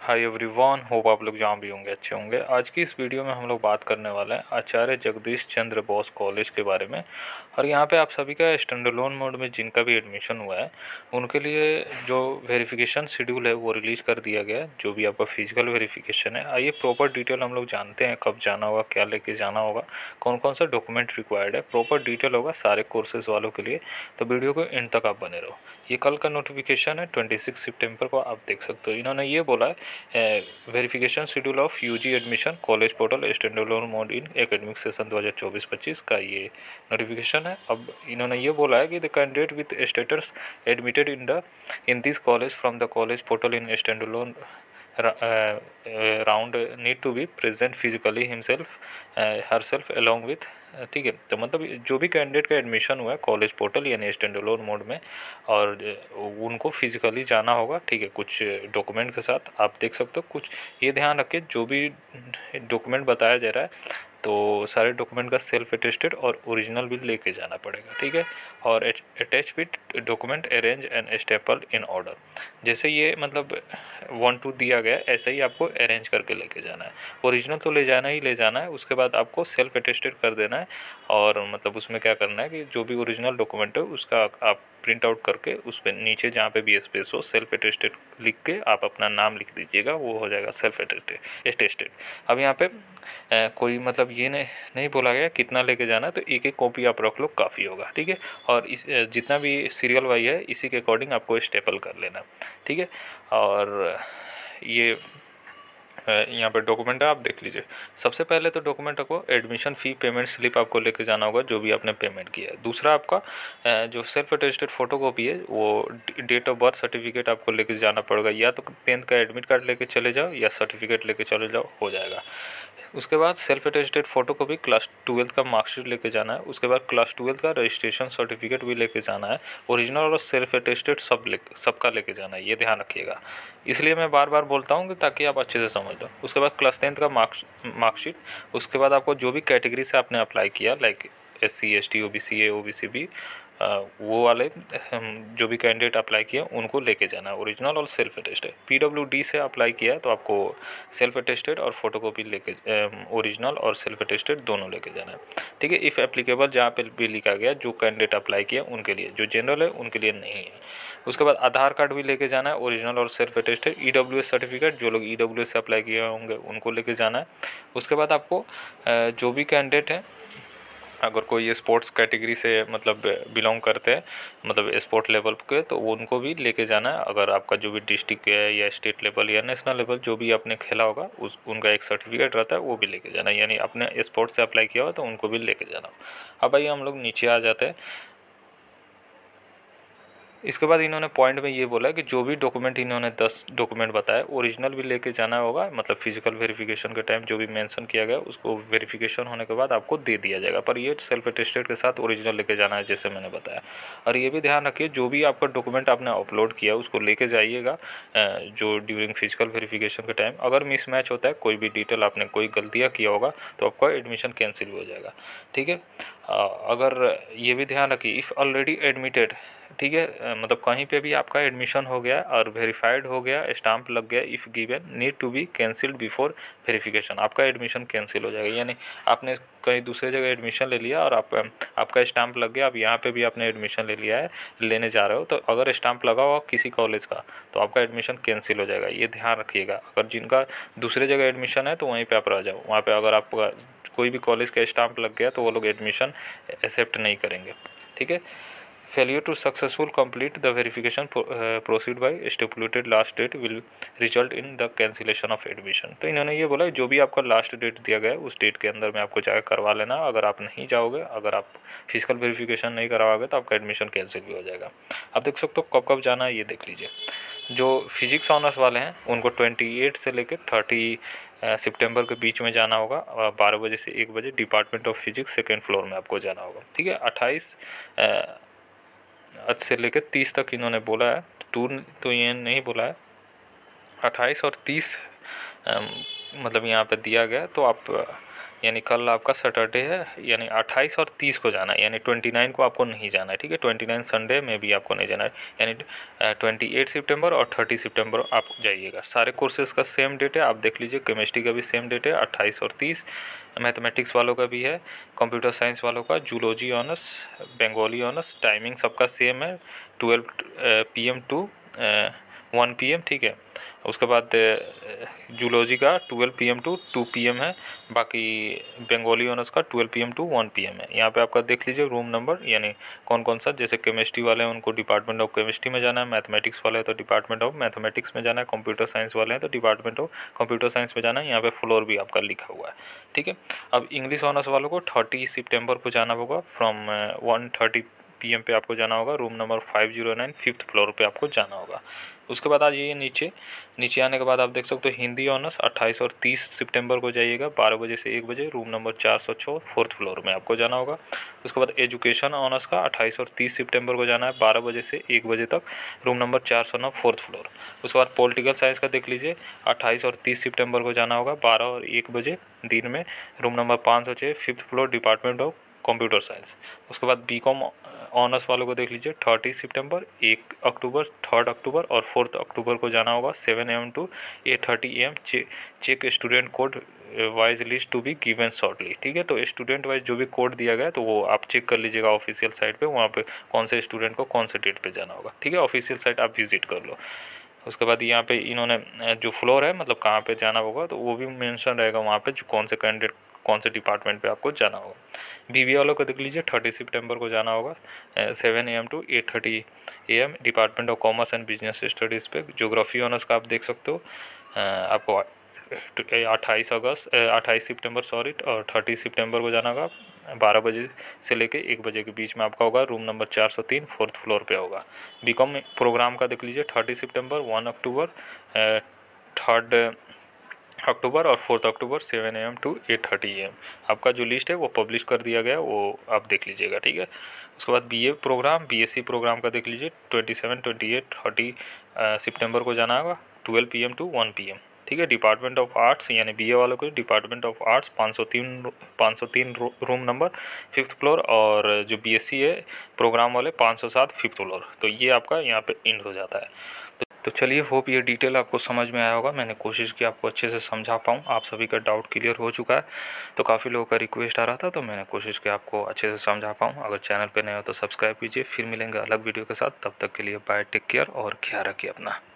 Hi everyone, hope आप लोग जहाँ भी होंगे अच्छे होंगे। आज की इस वीडियो में हम लोग बात करने वाले हैं आचार्य जगदीश चंद्र बोस कॉलेज के बारे में। और यहाँ पे आप सभी का स्टैंड अलोन मोड में जिनका भी एडमिशन हुआ है उनके लिए जो वेरिफिकेशन शेड्यूल है वो रिलीज़ कर दिया गया है। जो भी आपका फिजिकल वेरिफिकेशन है, आइए प्रॉपर डिटेल हम लोग जानते हैं कब जाना होगा, क्या लेके जाना होगा, कौन कौन सा डॉक्यूमेंट रिक्वायर्ड है। प्रॉपर डिटेल होगा सारे कोर्सेज़ वालों के लिए, तो वीडियो को एंड तक आप बने रहो। ये कल का नोटिफिकेशन है, 26 सितंबर को आप देख सकते हो। इन्होंने ये बोला है verification schedule of UG admission college portal stand alone mode in academic session 2024-25 का ये नोटिफिकेशन है। अब इन्होंने ये बोला है कि the candidate with status admitted in this college from the college portal in stand alone round need to be present physically himself herself along with. ठीक है, तो मतलब जो भी कैंडिडेट का एडमिशन हुआ है कॉलेज पोर्टल यानी स्टैंड अलोन मोड में, और उनको फिजिकली जाना होगा। ठीक है, कुछ डॉक्यूमेंट के साथ आप देख सकते हो। कुछ ये ध्यान रखिए, जो भी डॉक्यूमेंट बताया जा रहा है तो सारे डॉक्यूमेंट का सेल्फ अटेस्टेड और ओरिजिनल भी लेके जाना पड़ेगा। ठीक है, और attach with document arrange and staple in order. जैसे ये मतलब 1-2 दिया गया है, ऐसे ही आपको अरेंज करके लेके जाना है। ओरिजिनल तो ले जाना ही ले जाना है, उसके बाद आपको सेल्फ अटेस्टेड कर देना है। और मतलब उसमें क्या करना है कि जो भी ओरिजिनल डॉक्यूमेंट है उसका आप प्रिंट आउट करके उस पर नीचे जहाँ पे भी स्पेस हो सेल्फ अटेस्टेड लिख के आप अपना नाम लिख दीजिएगा, वो हो जाएगा सेल्फ अटेस्टेड। अब यहाँ पे कोई मतलब ये नहीं बोला गया कितना लेके जाना है, तो एक एक कॉपी आप रख लो, काफ़ी होगा। ठीक है, और इस जितना भी सीरियल वाई है इसी के अकॉर्डिंग आपको स्टेपल कर लेना। ठीक है, और ये यहाँ पे डॉक्यूमेंट है, आप देख लीजिए। सबसे पहले तो डॉक्यूमेंट को एडमिशन फ़ी पेमेंट स्लिप आपको लेके जाना होगा, जो भी आपने पेमेंट किया है। दूसरा आपका जो सेल्फ अटेस्टेड फोटोकॉपी है वो डेट ऑफ बर्थ सर्टिफिकेट आपको लेके जाना पड़ेगा। या तो 10th का एडमिट कार्ड लेके चले जाओ या सर्टिफिकेट लेके चले जाओ, हो जाएगा। उसके बाद self attested photocopy class 12th का मार्कशीट लेके जाना है। उसके बाद क्लास 12th का रजिस्ट्रेशन सर्टिफिकेट भी लेके जाना है। ओरिजिनल और सेल्फ अटेस्टेड सबका लेके जाना है, ये ध्यान रखिएगा। इसलिए मैं बार बार बोलता हूँ कि ताकि आप अच्छे से समझ लो। उसके बाद क्लास 10th का मार्कशीट। उसके बाद आपको जो भी कैटेगरी से आपने अप्लाई किया, like SC ST OBC A OBC B, वो वाले जो भी कैंडिडेट अप्लाई किया उनको लेके जाना है, ओरिजिनल और सेल्फ अटेस्टेड। PWD से अप्लाई किया तो आपको सेल्फ अटेस्टेड और फोटोकॉपी लेके ओरिजिनल और सेल्फ अटेस्टेड दोनों लेके जाना है। ठीक है, इफ़ एप्लीकेबल जहाँ पे भी लिखा गया जो कैंडिडेट अप्लाई किया उनके लिए, जो जनरल है उनके लिए नहीं है। उसके बाद आधार कार्ड भी लेके जाना है, ओरिजिनल और सेल्फ अटेस्टेड। EWS सर्टिफिकेट, जो लोग EWS से अप्लाई किए होंगे उनको लेके जाना है। उसके बाद आपको जो भी कैंडिडेट है, अगर कोई ये स्पोर्ट्स कैटेगरी से मतलब बिलोंग करते हैं, मतलब स्पोर्ट लेवल के, तो वो उनको भी लेके जाना है। अगर आपका जो भी डिस्ट्रिक्ट है या स्टेट लेवल या नेशनल लेवल जो भी आपने खेला होगा उनका एक सर्टिफिकेट रहता है, वो भी लेके जाना है। यानी आपने स्पोर्ट्स से अप्लाई किया हो तो उनको भी लेके जाना। अब आइए हम लोग नीचे आ जाते हैं। इसके बाद इन्होंने पॉइंट में ये बोला कि जो भी डॉक्यूमेंट, इन्होंने 10 डॉक्यूमेंट बताया, ओरिजिनल भी लेके जाना होगा। मतलब फिजिकल वेरिफिकेशन के टाइम जो भी मेंशन किया गया उसको वेरिफिकेशन होने के बाद आपको दे दिया जाएगा, पर ये सेल्फ अटेस्टेड के साथ ओरिजिनल लेके जाना है, जैसे मैंने बताया। और ये भी ध्यान रखिए, जो भी आपका डॉक्यूमेंट आपने अपलोड किया उसको लेके जाइएगा। जो ड्यूरिंग फिजिकल वेरिफिकेशन के टाइम अगर मिसमैच होता है, कोई भी डिटेल आपने कोई गलतियाँ किया होगा, तो आपका एडमिशन कैंसिल हो जाएगा। ठीक है, अगर ये भी ध्यान रखिए, इफ़ ऑलरेडी एडमिटेड, ठीक है, मतलब कहीं पे भी आपका एडमिशन हो गया और वेरीफाइड हो गया, स्टाम्प लग गया, if given need to be cancelled before verification, आपका एडमिशन कैंसिल हो जाएगा। यानी आपने कहीं दूसरे जगह एडमिशन ले लिया और आपका स्टाम्प लग गया, अब यहाँ पे भी आपने एडमिशन ले लिया है, लेने जा रहे हो, तो अगर स्टाम्प लगा हुआ किसी कॉलेज का तो आपका एडमिशन कैंसिल हो जाएगा, ये ध्यान रखिएगा। अगर जिनका दूसरे जगह एडमिशन है तो वहीं पर आप रह जाओ, वहाँ पर अगर आपका कोई भी कॉलेज का स्टाम्प लग गया तो वो लोग एडमिशन एक्सेप्ट नहीं करेंगे। ठीक है, failure to successful complete the verification proceed by stipulated last date will result in the cancellation of admission। तो इन्होंने ये बोला जो भी आपका लास्ट डेट दिया गया है उस डेट के अंदर में आपको जाकर करवा लेना। अगर आप नहीं जाओगे, अगर आप फिजिकल वेरिफिकेशन नहीं करवाओगे तो आपका एडमिशन कैंसिल भी हो जाएगा। आप देख सकते हो कब कब जाना है, ये देख लीजिए। जो फिजिक्स ऑनर्स वाले हैं उनको 28 से लेकर 30 सितंबर के बीच में जाना होगा। 12 बजे से 1 बजे department of physics second floor में आपको जाना होगा। ठीक है, 28 आज से लेकर 30 तक इन्होंने बोला है, टूर तो ये नहीं बोला है। 28 और 30 मतलब यहाँ पे दिया गया, तो आप यानी कल आपका सैटरडे है, यानी 28 और 30 को जाना है, यानी 29 को आपको नहीं जाना है, ठीक है। 29 संडे में भी आपको नहीं जाना है, यानी 28 सितंबर और 30 सितंबर आप जाइएगा। सारे कोर्सेज़ का सेम डेट है, आप देख लीजिए। केमिस्ट्री का भी सेम डेट है 28 और 30, मैथमेटिक्स वालों का भी है, कंप्यूटर साइंस वालों का, zoology honours, Bengali honours, timing सबका सेम है 12 PM टू 1 PM, ठीक है। उसके बाद जूलॉजी का 12 PM टू 2 PM है, बाकी बंगाली ऑनर्स का 12 PM टू 1 PM है। यहाँ पे आपका देख लीजिए रूम नंबर, यानी कौन कौन सा, जैसे केमिस्ट्री वाले हैं उनको डिपार्टमेंट ऑफ केमिस्ट्री में जाना है, मैथमेटिक्स वाले हैं तो डिपार्टमेंट ऑफ मैथमेटिक्स में जाना है, कंप्यूटर साइंस वाले हैं तो डिपार्टमेंट ऑफ कंप्यूटर साइंस में जाना है। यहाँ पे फ्लोर भी आपका लिखा हुआ है, ठीक है। अब इंग्लिश ऑनर्स वालों को 30 सितंबर को जाना होगा, फ्रॉम 1:30 PM पे आपको जाना होगा, रूम नंबर 509 5th फ्लोर पे आपको जाना होगा। उसके बाद आ जाइए नीचे आने के बाद आप देख सकते हो हिंदी ऑनर्स 28 और 30 सितंबर को जाइएगा, 12 बजे से 1 बजे, रूम नंबर 406 4th फ्लोर में आपको जाना होगा। उसके बाद एजुकेशन ऑनर्स का 28 और 30 सितंबर को जाना है, 12 बजे से 1 बजे तक, रूम नंबर 409 4th फ्लोर। उसके बाद पॉलिटिकल साइंस का देख लीजिए, 28 और 30 सितंबर को जाना होगा, 12 और 1 बजे दिन में, room number 506 5th floor, department of computer science. उसके बाद बीकॉम ऑनर्स वालों को देख लीजिए, 30 सितंबर, 1 अक्टूबर, 3 अक्टूबर और 4 अक्टूबर को जाना होगा, 7 AM to 8:30 AM। Check student code wise list to be given shortly, ठीक है। तो स्टूडेंट वाइज जो भी कोड दिया गया है तो वो आप चेक कर लीजिएगा ऑफिशियल साइट पे, वहाँ पे कौन से स्टूडेंट को कौन से डेट पे जाना होगा, ठीक है। ऑफिशियल साइट आप विजिट कर लो। उसके बाद यहाँ पे इन्होंने जो फ्लोर है, मतलब कहाँ पे जाना होगा, तो वो भी मेंशन रहेगा वहाँ पे, जो कौन से कैंडिडेट कौन से डिपार्टमेंट पे आपको जाना होगा। बीबीए वालों को देख लीजिए, 30 सितंबर को जाना होगा, 7 AM to 8:30 AM, department of commerce and business studies पे। ज्योग्राफी ऑनर्स का आप देख सकते हो, आपको 28 सितंबर सॉरी और 30 सितंबर को जाना होगा, 12 बजे से लेके 1 बजे के बीच में आपका होगा, रूम नंबर 403 4th फ्लोर पे होगा। बीकॉम प्रोग्राम का देख लीजिए, 30 सितंबर, 1 अक्टूबर, 3 अक्टूबर और 4 अक्टूबर, 7 AM टू 8:30 AM। आपका जो लिस्ट है वो पब्लिश कर दिया गया, वो आप देख लीजिएगा, ठीक है। उसके बाद बीए प्रोग्राम, बीएससी प्रोग्राम का देख लीजिए, 27, 28, 30 सितंबर को जाना होगा, 12 PM टू 1 PM, ठीक है। डिपार्टमेंट ऑफ आर्ट्स, यानी बीए वालों को department of arts 503 room number 5th floor, और जो बीएससी है प्रोग्राम वाले 507 5th फ्लोर। तो ये आपका यहाँ पे एंड हो जाता है। तो चलिए, होप ये डिटेल आपको समझ में आया होगा। मैंने कोशिश की आपको अच्छे से समझा पाऊँ, आप सभी का डाउट क्लियर हो चुका है। तो काफ़ी लोगों का रिक्वेस्ट आ रहा था, तो मैंने कोशिश की आपको अच्छे से समझा पाऊँ। अगर चैनल पे नए हो तो सब्सक्राइब कीजिए। फिर मिलेंगे अलग वीडियो के साथ, तब तक के लिए बाय, टेक केयर और ख्याल रखिए अपना।